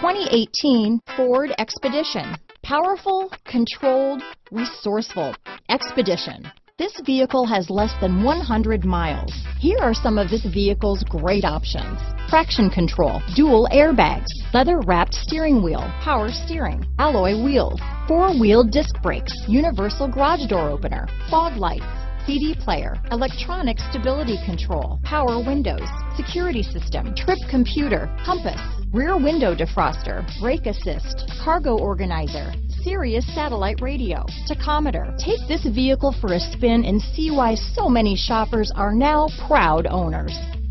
2018 Ford Expedition. Powerful, controlled, resourceful. Expedition. This vehicle has less than 100 miles. Here are some of this vehicle's great options: traction control, dual airbags, leather-wrapped steering wheel, power steering, alloy wheels, four-wheel disc brakes, universal garage door opener, fog lights, CD player, electronic stability control, power windows, security system, trip computer, compass, rear window defroster, brake assist, cargo organizer, Sirius satellite radio, tachometer. Take this vehicle for a spin and see why so many shoppers are now proud owners.